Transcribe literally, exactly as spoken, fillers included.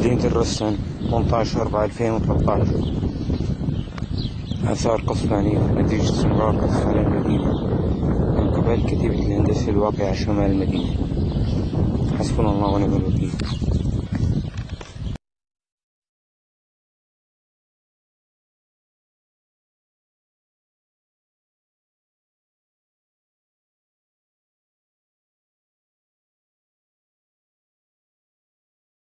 مدينة الرستن ثمانية عشر أربعة ألفين وثلاثة عشر. آثار قصف عنيف نتيجة استمرار قصف على المدينة من قبل كتيبة الهندسة الواقعة شمال المدينة. حسبنا الله ونعم الوكيل.